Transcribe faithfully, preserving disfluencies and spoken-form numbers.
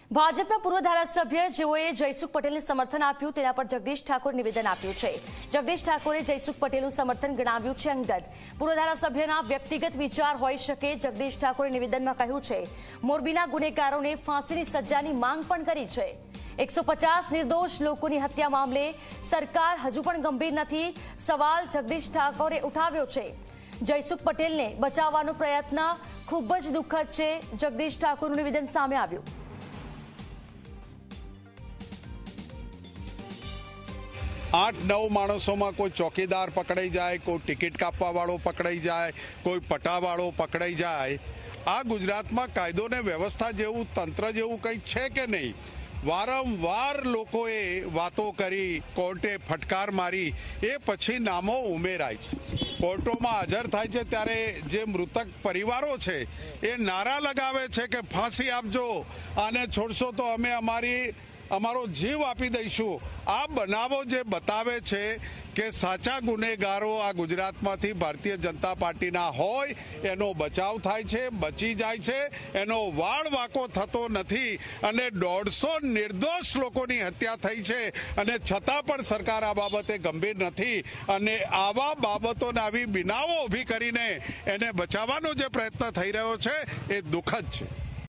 ભાજપના પૂર્વ ધારાસભ્ય જેઓએ જયસુખ પટેલને સમર્થન આપ્યું તેના પર જગદીશ ઠાકોર નિવેદન આપ્યું છે। જગદીશ ઠાકોરે જયસુખ પટેલનું સમર્થન ગણાવ્યું છે અંગત। પૂર્વ ધારાસભ્યના વ્યક્તિગત વિચાર હોઈ શકે। જગદીશ ઠાકોરે નિવેદનમાં કહ્યું છે મોરબીના ગુનેગારોને ફાંસીની સજાની માંગ પણ કરી છે। એકસો પચાસ નિર્દોષ લોકોની હત્યા મામલે સરકાર હજુ પણ ગંભીર નથી, સવાલ જગદીશ ઠાકોરે ઉઠાવ્યો છે। જયસુખ પટેલને બચાવવાનો પ્રયત્ન ખૂબ જ દુઃખદ છે। જગદીશ ઠાકોરનું નિવેદન સામે આવ્યું। आठ नौ माणसों में कोई चौकीदार पकड़ाई जाए, कोई टिकट कापवा वालों पकड़ाई जाए, कोई पटावाड़ो पकड़ाई जाए। आ गुजरात में कायदो ने व्यवस्था जेवुं तंत्र जेवुं कई छे के नहीं। वारंवार लोकोए वातो करी, कोर्टे फटकार मारी, ए पछी नामो उमेराय छे। कोर्टों में हाजर थाय छे त्यारे जे मृतक परिवारों छे ए नारा लगावे छे के फांसी आपजो, आने छोड़शो तो अमे अमारी अमारो जीव आपी दईशुं। आ बनावो जे बतावे छे के साचा गुनेगारो आ गुजरातमांथी भारतीय जनता पार्टीना होय एनो बचाव थाय छे, बची जाय छे, एनो वाळ वाको थतो नथी अने दौड़सो निर्दोष लोकोनी हत्या थई छे अने छतां पण सरकार आ बाबते गंभीर नथी अने आवा बाबतोने आवी बिनावो ऊभी करीने एने बचावવાનો जे प्रयत्न थई रह्यो छे ए दुःखद छे।